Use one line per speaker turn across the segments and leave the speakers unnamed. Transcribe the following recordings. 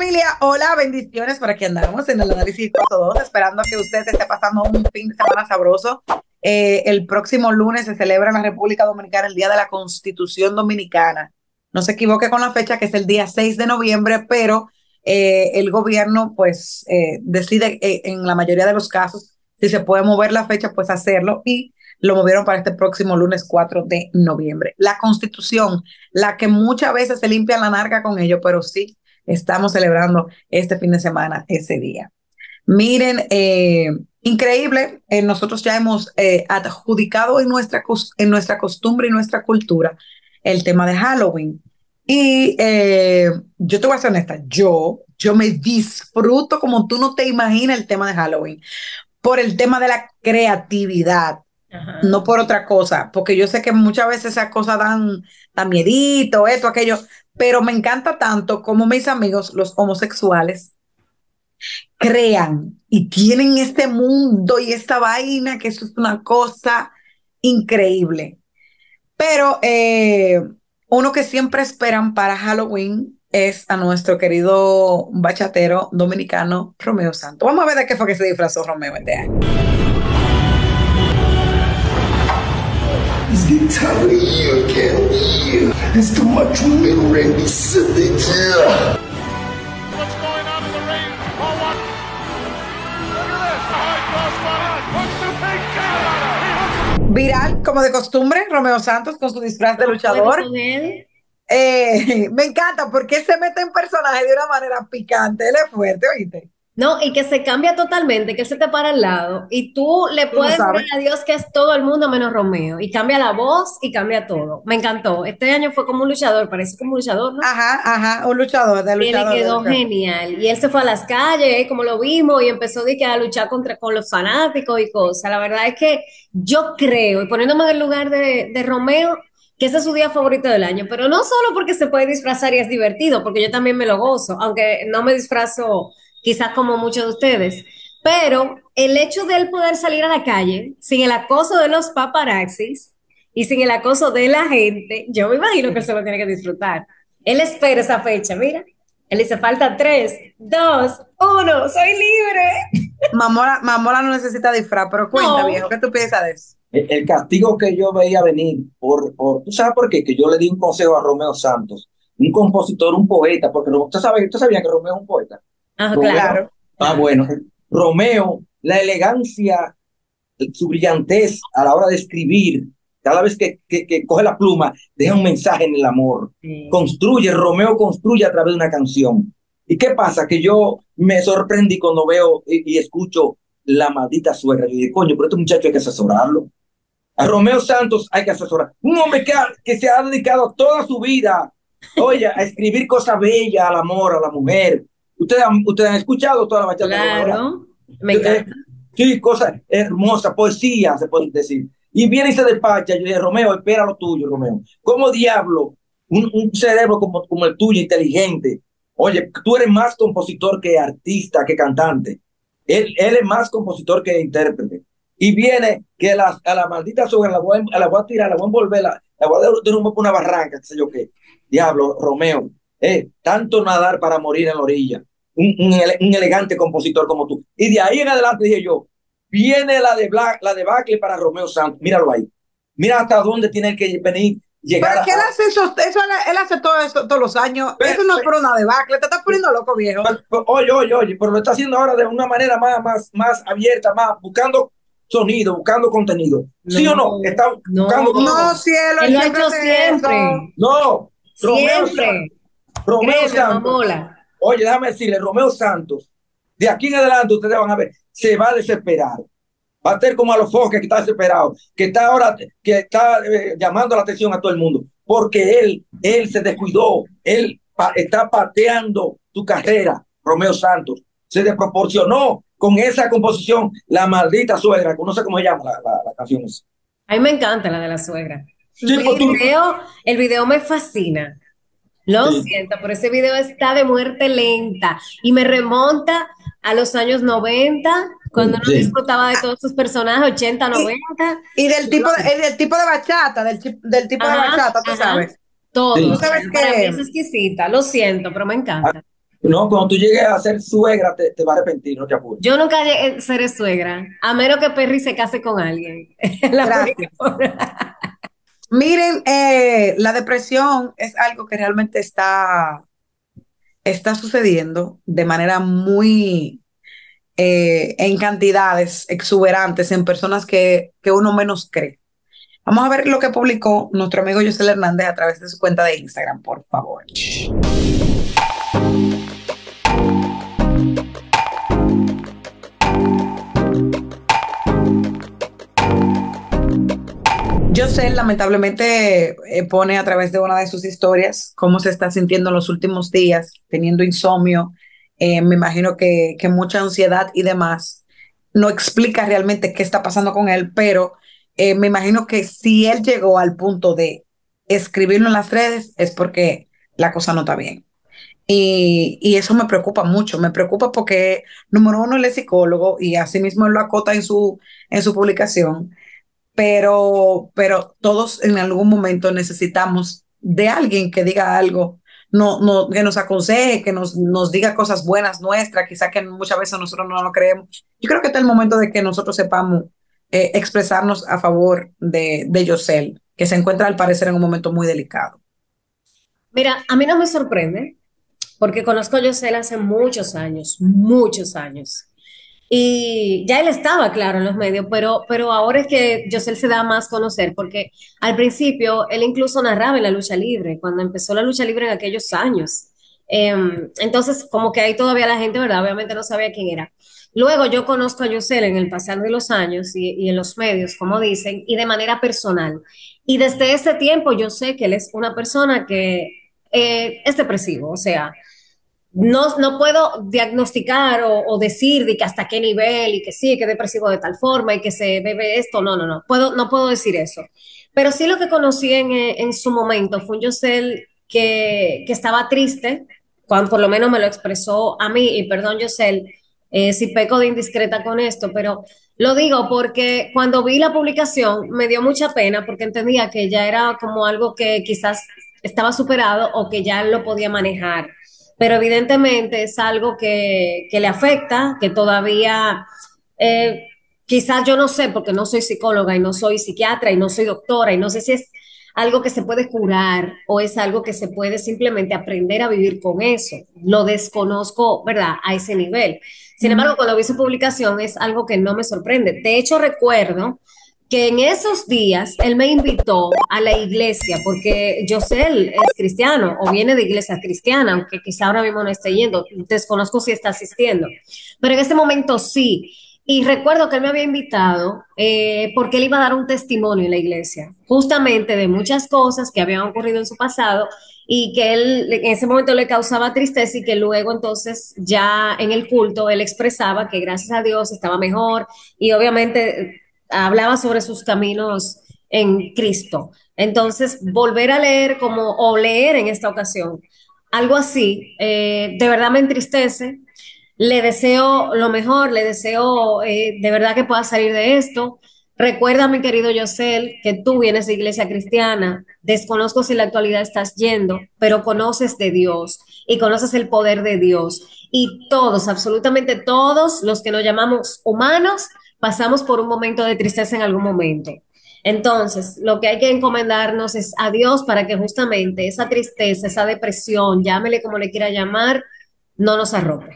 familia, hola, bendiciones, por aquí andamos en el análisis 4.2, esperando que usted esté pasando un fin de semana sabroso. El próximo lunes se celebra en la República Dominicana el Día de la Constitución Dominicana. No se equivoque con la fecha, que es el día 6 de noviembre, pero el gobierno pues decide en la mayoría de los casos, si se puede mover la fecha, pues hacerlo, y lo movieron para este próximo lunes 4 de noviembre. La Constitución, la que muchas veces se limpia la narga con ello, pero sí estamos celebrando este fin de semana ese día. Miren, increíble, nosotros ya hemos adjudicado en nuestra costumbre y nuestra cultura el tema de Halloween. Y yo te voy a ser honesta, yo me disfruto como tú no te imaginas el tema de Halloween, por el tema de la creatividad. Ajá. No por otra cosa, porque yo sé que muchas veces esas cosas dan miedito, esto, aquello, pero me encanta tanto como mis amigos, los homosexuales, crean y tienen este mundo y esta vaina, que eso es una cosa increíble. Pero uno que siempre esperan para Halloween es a nuestro querido bachatero dominicano, Romeo Santos. Vamos a ver de qué fue que se disfrazó Romeo este año.
It's getting tired of you, can't you? It's too much women ready silly.
What's going on in the ring? Oh, what? Look at this. High cross body. Puts the big cat on it.
Viral, como de costumbre, Romeo Santos con su disfraz de luchador. Me encanta porque él se mete en personaje de una manera picante. Él es fuerte, ¿oíste?
No, y que se cambia totalmente, que él se te para al lado y tú le puedes decir a Dios que es todo el mundo menos Romeo, y cambia la voz y cambia todo. Me encantó. Este año fue como un luchador, parece como un luchador, ¿no?
Ajá, un luchador, de luchador.
Y le quedó genial. Y él se fue a las calles, como lo vimos, y empezó a luchar con los fanáticos y cosas. La verdad es que yo creo, y poniéndome en el lugar de Romeo, que ese es su día favorito del año, pero no solo porque se puede disfrazar y es divertido, porque yo también me lo gozo, aunque no me disfrazo quizás como muchos de ustedes, pero el hecho de él poder salir a la calle sin el acoso de los paparazzis y sin el acoso de la gente, yo me imagino que él se lo tiene que disfrutar. Él espera esa fecha, mira. Él dice, falta 3, 2, 1, soy libre.
Mamola no necesita disfraz, pero cuenta, no. Viejo, ¿qué tú piensas de eso?
El castigo que yo veía venir, ¿tú sabes por qué? Que yo le di un consejo a Romeo Santos, un compositor, un poeta, porque ¿usted sabía que Romeo es un poeta?
Ah,
Romeo,
claro.
Bueno, Romeo, la elegancia, su brillantez a la hora de escribir, cada vez que coge la pluma, deja un mensaje en el amor. Sí. Romeo construye a través de una canción. ¿Y qué pasa? Que yo me sorprendí cuando veo y escucho La Maldita Suegra. Yo dije, coño, pero este muchacho hay que asesorarlo. A Romeo Santos hay que asesorar. Un hombre que se ha dedicado toda su vida, oye, a escribir cosas bellas, al amor, a la mujer. Ustedes han escuchado toda la bachata.
Claro, me encanta.
Sí, cosas hermosas, poesía, se puede decir. Y viene y se despacha. Yo dije, Romeo, espera lo tuyo, Romeo. ¿Cómo diablo un cerebro como el tuyo, inteligente? Oye, tú eres más compositor que artista, que cantante. Él es más compositor que intérprete. Y viene que a la maldita suegra la voy a tirar, la voy a envolver, la voy a derrumbar por una barranca, qué sé yo qué. Diablo, Romeo. Tanto nadar para morir en la orilla. Un elegante compositor como tú. Y de ahí en adelante dije yo, viene la debacle para Romeo Santos. Míralo ahí. Mira hasta dónde tiene que venir.
Llegar. ¿Pero qué él hace eso? Él hace todo eso todos los años. Eso no es por una debacle. Te estás poniendo loco, viejo.
Oye, pero lo está haciendo ahora de una manera más abierta, más buscando sonido, buscando contenido. No, ¿sí o no? Está buscando
no, cielo.
Él lo ha hecho siempre.
No.
Siempre.
Romeo Santos. Oye, déjame decirle, Romeo Santos, de aquí en adelante ustedes van a ver, se va a desesperar. Va a ser como a los Foques, que está desesperado, que está ahora, llamando la atención a todo el mundo, porque él se descuidó, él está pateando tu carrera, Romeo Santos. Se desproporcionó con esa composición, La Maldita Suegra, que no sé cómo se llama la canción esa.
A mí me encanta la de la suegra.
Sí,
el video me fascina. Lo siento, pero ese video está de muerte lenta y me remonta a los años 90, cuando uno disfrutaba de todos sus personajes, 80, 90.
Y del tipo de bachata, del tipo de bachata, tú sabes.
Todo.
¿Tú sabes
Para mí es exquisita, lo siento, pero me encanta.
No, cuando tú llegues a ser suegra, te va a arrepentir, no te apures.
Yo nunca seré suegra, a menos que Perry se case con alguien. La única
Gracias.
forma.
Miren, la depresión es algo que realmente está sucediendo de manera muy, en cantidades exuberantes en personas que uno menos cree. Vamos a ver lo que publicó nuestro amigo José Hernández a través de su cuenta de Instagram, por favor. José lamentablemente pone a través de una de sus historias cómo se está sintiendo en los últimos días, teniendo insomnio, me imagino que mucha ansiedad y demás. No explica realmente qué está pasando con él, pero me imagino que si él llegó al punto de escribirlo en las redes es porque la cosa no está bien. Y eso me preocupa mucho, me preocupa porque, número uno, él es psicólogo y así mismo él lo acota en su publicación, pero todos en algún momento necesitamos de alguien que diga algo, no, no, que nos aconseje, que nos diga cosas buenas nuestras, quizá que muchas veces nosotros no lo creemos. Yo creo que está el momento de que nosotros sepamos expresarnos a favor de Yosel, que se encuentra al parecer en un momento muy delicado.
Mira, a mí no me sorprende, porque conozco a Yosel hace muchos años. Y ya él estaba, claro, en los medios, pero ahora es que Yosel se da más a conocer, porque al principio él incluso narraba en la lucha libre, cuando empezó la lucha libre en aquellos años. Entonces, como que ahí todavía la gente, ¿verdad? Obviamente no sabía quién era. Luego yo conozco a Yosel en el pasar de los años y en los medios, como dicen, y de manera personal. Y desde ese tiempo yo sé que él es una persona que es depresivo, o sea, no puedo diagnosticar o decir de que hasta qué nivel y que sí, que es depresivo de tal forma y que se bebe esto. No puedo decir eso. Pero sí lo que conocí en su momento fue un Yosel que estaba triste, cuando por lo menos me lo expresó a mí, y perdón, Yosel, si peco de indiscreta con esto, pero lo digo porque cuando vi la publicación me dio mucha pena porque entendía que ya era como algo que quizás estaba superado o que ya lo podía manejar, pero evidentemente es algo que le afecta, que todavía quizás yo no sé, porque no soy psicóloga y no soy psiquiatra y no soy doctora y no sé si es algo que se puede curar o es algo que se puede simplemente aprender a vivir con eso. Lo desconozco, ¿verdad? A ese nivel. Sin embargo, cuando vi su publicación es algo que no me sorprende. De hecho, recuerdo que en esos días él me invitó a la iglesia, porque Yosel es cristiano o viene de iglesia cristiana, aunque quizá ahora mismo no esté yendo, desconozco si está asistiendo, pero en ese momento sí. Y recuerdo que él me había invitado porque él iba a dar un testimonio en la iglesia, justamente de muchas cosas que habían ocurrido en su pasado y que él en ese momento le causaba tristeza y que luego entonces ya en el culto él expresaba que gracias a Dios estaba mejor y obviamente hablaba sobre sus caminos en Cristo. Entonces, volver a leer como, o leer en esta ocasión, algo así, de verdad me entristece. Le deseo lo mejor, le deseo de verdad que pueda salir de esto. Recuerda, mi querido Yosel, que tú vienes de iglesia cristiana. Desconozco si en la actualidad estás yendo, pero conoces de Dios y conoces el poder de Dios. Y todos, absolutamente todos los que nos llamamos humanos, pasamos por un momento de tristeza en algún momento. Entonces, lo que hay que encomendarnos es a Dios para que justamente esa tristeza, esa depresión, llámele como le quiera llamar, no nos arrope.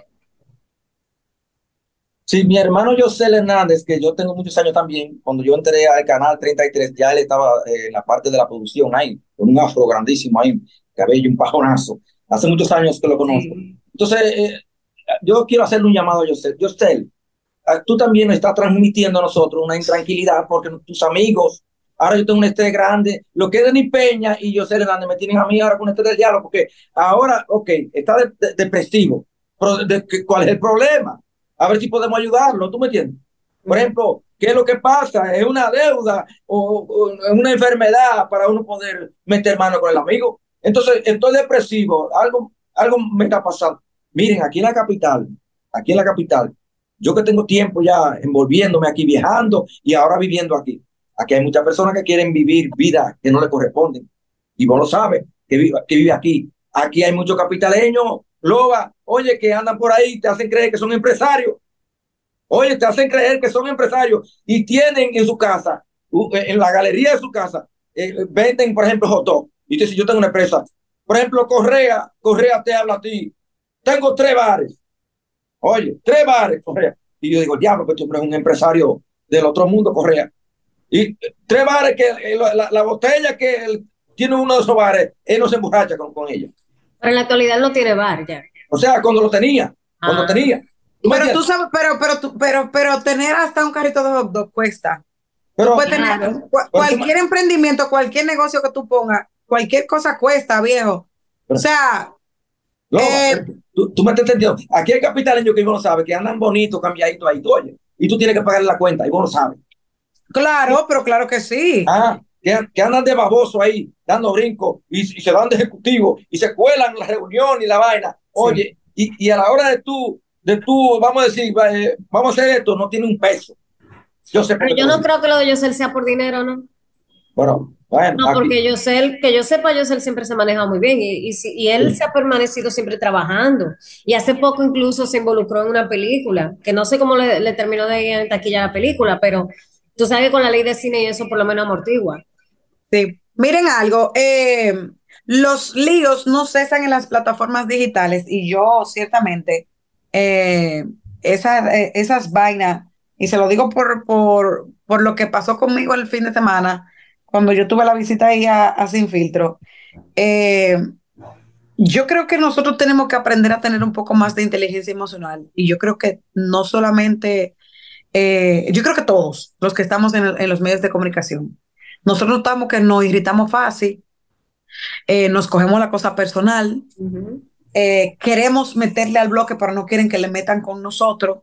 Sí, mi hermano José Hernández, que yo tengo muchos años también, cuando yo entré al canal 33, ya él estaba en la parte de la producción ahí, con un afro grandísimo ahí, cabello, un pajonazo. Hace muchos años que lo conozco.
Sí.
Entonces, yo quiero hacerle un llamado a José. José, tú también nos estás transmitiendo a nosotros una intranquilidad porque tus amigos, ahora yo tengo un estrés grande, lo que es Denis Peña y José Hernández me tienen a mí ahora con un estrés del diálogo, porque ahora, ok, está depresivo, pero ¿cuál es el problema? A ver si podemos ayudarlo, ¿tú me entiendes? Por ejemplo, ¿qué es lo que pasa? ¿Es una deuda o una enfermedad para uno poder meter mano con el amigo? Entonces, estoy depresivo, algo me está pasando. Miren, aquí en la capital, yo que tengo tiempo ya envolviéndome aquí, viajando y ahora viviendo aquí. Aquí hay muchas personas que quieren vivir vidas que no le corresponden. Y vos lo sabes, que vive aquí. Aquí hay muchos capitaleños loba, oye, que andan por ahí, te hacen creer que son empresarios. Oye, te hacen creer que son empresarios y tienen en su casa, en la galería de su casa, venden, por ejemplo, hot dog. Y te dice, yo tengo una empresa. Por ejemplo, Correa te habla a ti. Tengo 3 bares. Oye, 3 bares, Correa. Y yo digo, diablo, que este hombre es un empresario del otro mundo, Correa. Y 3 bares que la botella que él tiene uno de esos bares, él no se emborracha con ella.
Pero en la actualidad no tiene bar ya.
O sea, cuando lo tenía, cuando
Ah.
tenía. ¿Tú me
Pero tú
entiendes?
sabes, pero tener hasta un carrito de hot dog cuesta.
Pero,
Puedes tener
Claro.
pero tú
cualquier emprendimiento, cualquier negocio que tú pongas, cualquier cosa cuesta, viejo. O sea,
Loba,
eh,
tú me estás entendiendo. Aquí hay capitaleños que vos no sabes, que andan bonitos, cambiaditos ahí, tú, oye. Y tú tienes que pagarle la cuenta, y vos no sabes.
claro, pero claro que sí.
Ah, que andan de baboso ahí, dando brincos, y se dan de ejecutivo, y se cuelan la reunión y la vaina. Oye, y a la hora de tú, vamos a decir, vamos a hacer esto, no tiene un peso. Yo sé por
Pero
qué te
yo
lo
no
digo.
creo que lo de Yosel sea por dinero, ¿no?
Bueno,
No,
aquí.
porque Yosel, que yo sepa, Yosel siempre se maneja muy bien y él se ha permanecido siempre trabajando. Y hace poco incluso se involucró en una película, que no sé cómo le terminó de ir en taquilla la película, pero tú sabes que con la ley de cine y eso por lo menos amortigua.
Sí. Miren algo, los líos no cesan en las plataformas digitales y yo ciertamente eh, esas vainas, y se lo digo por lo que pasó conmigo el fin de semana, cuando yo tuve la visita ahí a Sin Filtro, eh, yo creo que nosotros tenemos que aprender a tener un poco más de inteligencia emocional y yo creo que no solamente, yo creo que todos los que estamos en los medios de comunicación, nosotros notamos que nos irritamos fácil, nos cogemos la cosa personal,
Ujú.
queremos meterle al bloque, pero no quieren que le metan con nosotros,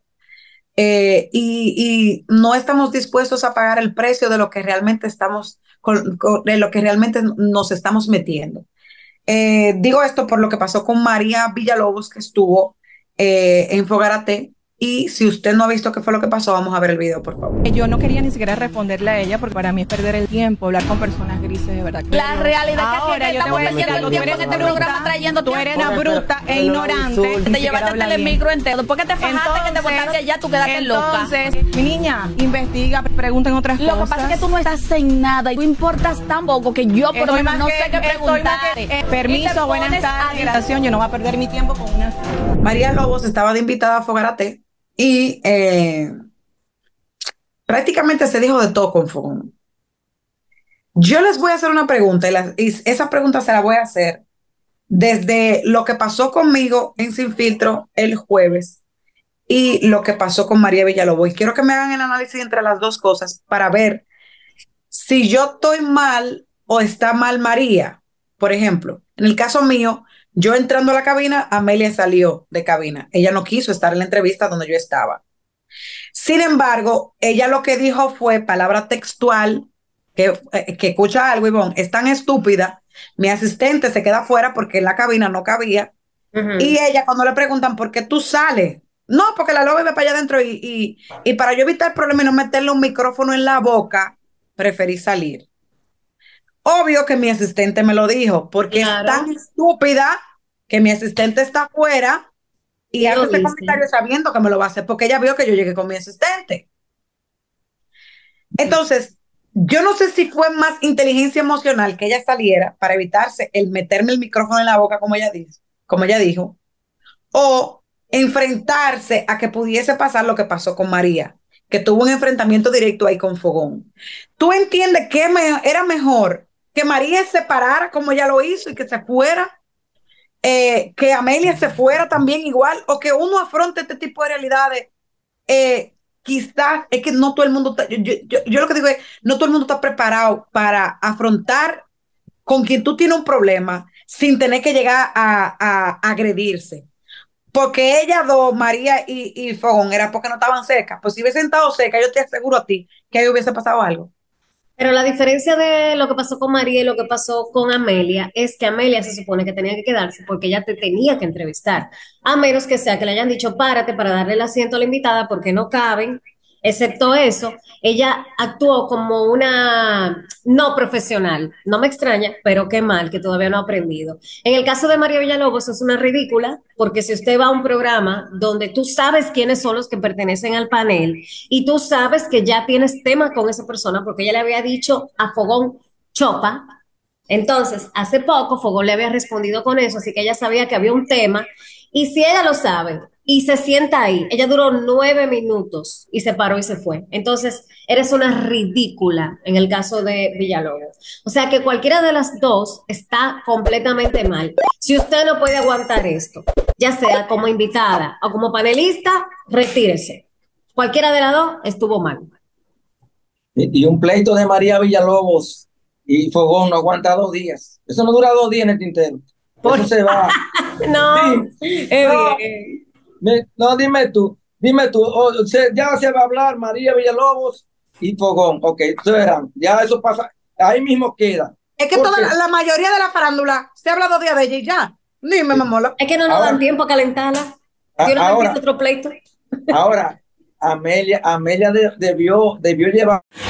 y no estamos dispuestos a pagar el precio de lo que realmente de lo que realmente nos estamos metiendo. Digo esto por lo que pasó con María Villalobos, que estuvo en Fogarate. Y si usted no ha visto qué fue lo que pasó, vamos a ver el video, por favor.
Yo no quería ni siquiera responderle a ella porque para mí es perder el tiempo hablar con personas grises, de verdad.
La realidad es que
Ahora yo te
estamos
voy a
perdiendo
decir
el
algo,
tiempo en este programa trayendo
tú eres una bruta e ignorante.
Te llevaste el telemicro entero. Después que te fajaste, que te botaste allá, tú quedaste loca.
Entonces, mi niña, investiga, pregunten otras
Lo
cosas.
que pasa es que tú no estás en nada y tú importas tan poco que yo por lo menos no sé qué preguntarte.
Permiso, buenas tardes. Gracias, yo no voy a perder mi tiempo con una...
María Lobos estaba de invitada a Fogarate y prácticamente se dijo de todo con Fogón. Yo les voy a hacer una pregunta y esa pregunta se la voy a hacer desde lo que pasó conmigo en Sin Filtro el jueves y lo que pasó con María Villalobos. Y quiero que me hagan el análisis entre las dos cosas para ver si yo estoy mal o está mal María. Por ejemplo, en el caso mío, yo entrando a la cabina, Amelia salió de cabina. Ella no quiso estar en la entrevista donde yo estaba. Sin embargo, ella lo que dijo fue palabra textual, que escucha algo, Ivonne, es tan estúpida, mi asistente se queda afuera porque en la cabina no cabía, y ella cuando le preguntan por qué tú sales, no, porque la loba iba para allá adentro y para yo evitar problemas y no meterle un micrófono en la boca, preferí salir. Obvio que mi asistente me lo dijo, porque es
Claro.
tan estúpida que mi asistente está afuera y
Y
hace
lo
ese
dice.
comentario sabiendo que me lo va a hacer, porque ella vio que yo llegué con mi asistente. Entonces, yo no sé si fue más inteligencia emocional que ella saliera para evitarse el meterme el micrófono en la boca, como ella dijo, o enfrentarse a que pudiese pasar lo que pasó con María, que tuvo un enfrentamiento directo ahí con Fogón. ¿Tú entiendes que era mejor que María se parara como ella lo hizo y que se fuera? Que Amelia se fuera también igual, o que uno afronte este tipo de realidades. Quizás es que no todo el mundo está, yo lo que digo es, no todo el mundo está preparado para afrontar con quien tú tienes un problema sin tener que llegar a agredirse. Porque ellas dos, María y Fogón, era porque no estaban cerca. Pues si hubiesen estado cerca, yo te aseguro a ti que ahí hubiese pasado algo.
Pero la diferencia de lo que pasó con María y lo que pasó con Amelia es que Amelia se supone que tenía que quedarse porque ella te tenía que entrevistar, a menos que sea que le hayan dicho párate para darle el asiento a la invitada porque no caben Excepto eso, ella actuó como una no profesional. No me extraña, pero qué mal que todavía no ha aprendido. En el caso de María Villalobos es una ridícula, porque si usted va a un programa donde tú sabes quiénes son los que pertenecen al panel y tú sabes que ya tienes tema con esa persona, porque ella le había dicho a Fogón Chopa, entonces hace poco Fogón le había respondido con eso, así que ella sabía que había un tema y si ella lo sabe y se sienta ahí, ella duró 9 minutos y se paró y se fue. Entonces, eres una ridícula en el caso de Villalobos. O sea que cualquiera de las dos está completamente mal. Si usted no puede aguantar esto, ya sea como invitada o como panelista, retírese. Cualquiera de las dos estuvo mal.
Y un pleito de María Villalobos y Fogón no aguanta 2 días. Eso no dura 2 días en el tintero.
Por...
Eso se va.
No,
Sí,
no,
no, dime tú, ya se va a hablar María Villalobos y Fogón, ok, ustedes verán, ya eso pasa, ahí mismo queda.
Es que
Porque
la mayoría de la farándula se habla 2 días de ella y ya. Dime, mamola.
es que no nos
ahora,
dan tiempo a calentarla. Yo no
ahora,
empiezo otro pleito.
ahora, Amelia debió llevar